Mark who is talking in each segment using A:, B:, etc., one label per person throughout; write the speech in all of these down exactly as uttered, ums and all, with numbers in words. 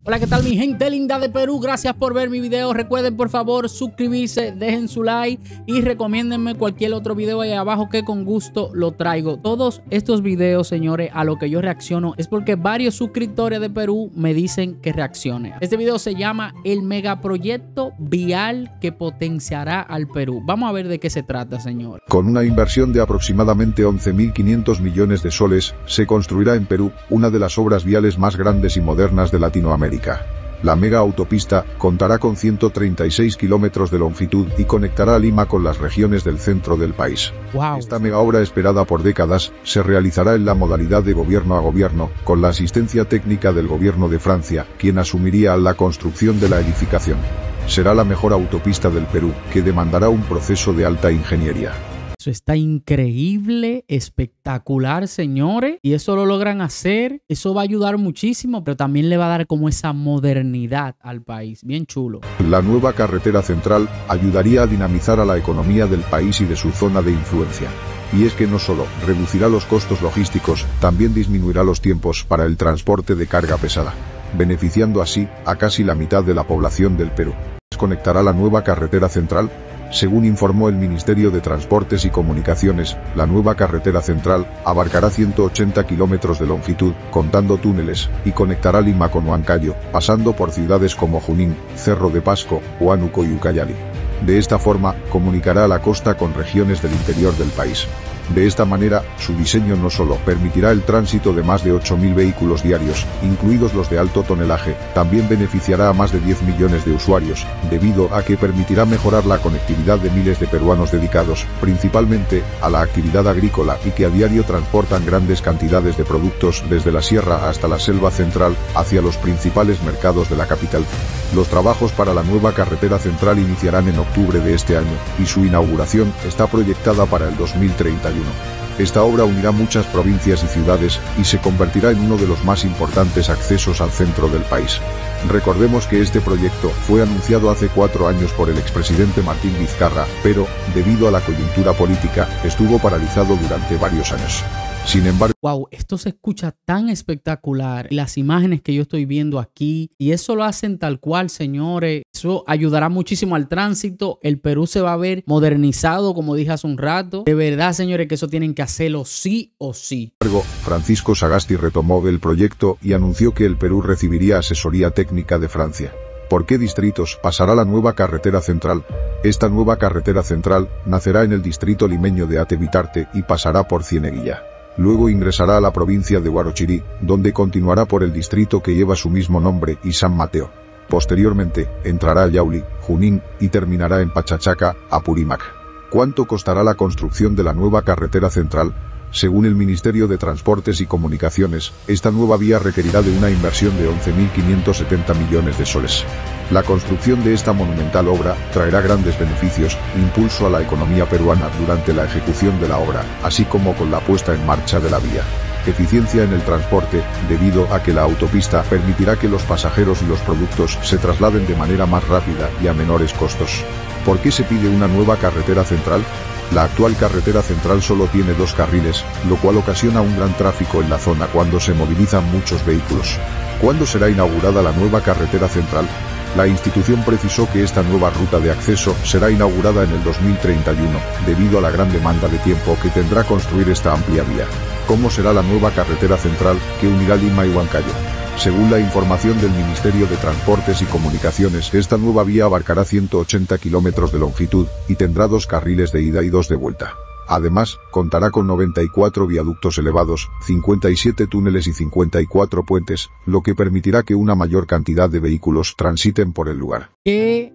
A: Hola, ¿qué tal mi gente linda de Perú? Gracias por ver mi video. Recuerden por favor suscribirse, dejen su like y recomiéndenme cualquier otro video ahí abajo que con gusto lo traigo. Todos estos videos, señores, a lo que yo reacciono es porque varios suscriptores de Perú me dicen que reaccione. Este video se llama El megaproyecto vial que potenciará al Perú. Vamos a ver de qué se trata, señor.
B: Con una inversión de aproximadamente once mil quinientos millones de soles, se construirá en Perú una de las obras viales más grandes y modernas de Latinoamérica. La mega autopista contará con ciento treinta y seis kilómetros de longitud y conectará a Lima con las regiones del centro del país.
A: Wow.
B: Esta mega obra, esperada por décadas, se realizará en la modalidad de gobierno a gobierno, con la asistencia técnica del gobierno de Francia, quien asumiría la construcción de la edificación. Será la mejor autopista del Perú, que demandará un proceso de alta ingeniería.
A: Eso está increíble, espectacular, señores. Y eso lo logran hacer. Eso va a ayudar muchísimo, pero también le va a dar como esa modernidad al país. Bien chulo.
B: La nueva carretera central ayudaría a dinamizar a la economía del país y de su zona de influencia. Y es que no solo reducirá los costos logísticos, también disminuirá los tiempos para el transporte de carga pesada, beneficiando así a casi la mitad de la población del Perú. ¿Conectará la nueva carretera central? Según informó el Ministerio de Transportes y Comunicaciones, la nueva carretera central abarcará ciento ochenta kilómetros de longitud, contando túneles, y conectará Lima con Huancayo, pasando por ciudades como Junín, Cerro de Pasco, Huánuco y Ucayali. De esta forma, comunicará a la costa con regiones del interior del país. De esta manera, su diseño no solo permitirá el tránsito de más de ocho mil vehículos diarios, incluidos los de alto tonelaje, también beneficiará a más de diez millones de usuarios, debido a que permitirá mejorar la conectividad de miles de peruanos dedicados, principalmente, a la actividad agrícola y que a diario transportan grandes cantidades de productos desde la sierra hasta la selva central, hacia los principales mercados de la capital. Los trabajos para la nueva carretera central iniciarán en octubre de este año, y su inauguración está proyectada para el dos mil treinta y uno. Esta obra unirá muchas provincias y ciudades, y se convertirá en uno de los más importantes accesos al centro del país. Recordemos que este proyecto fue anunciado hace cuatro años por el expresidente Martín Vizcarra, pero, debido a la coyuntura política, estuvo paralizado durante varios años. Sin embargo,
A: wow, esto se escucha tan espectacular. Las imágenes que yo estoy viendo aquí, y eso lo hacen tal cual, señores. Eso ayudará muchísimo al tránsito. El Perú se va a ver modernizado, como dije hace un rato. De verdad, señores, que eso tienen que hacerlo sí o sí.
B: Sin embargo, Francisco Sagasti retomó el proyecto y anunció que el Perú recibiría asesoría técnica de Francia. ¿Por qué distritos pasará la nueva carretera central? Esta nueva carretera central nacerá en el distrito limeño de Ate-Bitarte y pasará por Cieneguilla. Luego ingresará a la provincia de Huarochirí, donde continuará por el distrito que lleva su mismo nombre y San Mateo. Posteriormente, entrará a Yauli, Junín, y terminará en Pachachaca, Apurímac. ¿Cuánto costará la construcción de la nueva carretera central? Según el Ministerio de Transportes y Comunicaciones, esta nueva vía requerirá de una inversión de once mil quinientos setenta millones de soles. La construcción de esta monumental obra traerá grandes beneficios, impulso a la economía peruana durante la ejecución de la obra, así como con la puesta en marcha de la vía. Eficiencia en el transporte, debido a que la autopista permitirá que los pasajeros y los productos se trasladen de manera más rápida y a menores costos. ¿Por qué se pide una nueva carretera central? La actual carretera central solo tiene dos carriles, lo cual ocasiona un gran tráfico en la zona cuando se movilizan muchos vehículos. ¿Cuándo será inaugurada la nueva carretera central? La institución precisó que esta nueva ruta de acceso será inaugurada en el dos mil treinta y uno, debido a la gran demanda de tiempo que tendrá construir esta amplia vía. ¿Cómo será la nueva carretera central que unirá Lima y Huancayo? Según la información del Ministerio de Transportes y Comunicaciones, esta nueva vía abarcará ciento ochenta kilómetros de longitud y tendrá dos carriles de ida y dos de vuelta. Además, contará con noventa y cuatro viaductos elevados, cincuenta y siete túneles y cincuenta y cuatro puentes, lo que permitirá que una mayor cantidad de vehículos transiten por el lugar.
A: ¡Qué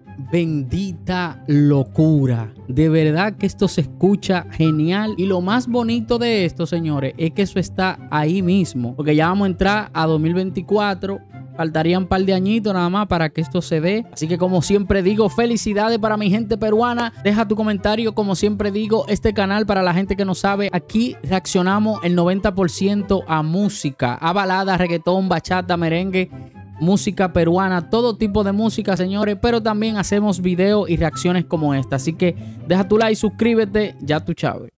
A: bendita locura! De verdad que esto se escucha genial. Y lo más bonito de esto, señores, es que eso está ahí mismo. Porque ya vamos a entrar a dos mil veinticuatro. Faltarían un par de añitos nada más para que esto se dé. Así que como siempre digo, felicidades para mi gente peruana. Deja tu comentario. Como siempre digo, este canal, para la gente que no sabe, aquí reaccionamos el noventa por ciento a música, a baladas, reggaetón, bachata, merengue, música peruana, todo tipo de música, señores. Pero también hacemos videos y reacciones como esta. Así que deja tu like, suscríbete, ya tú sabes.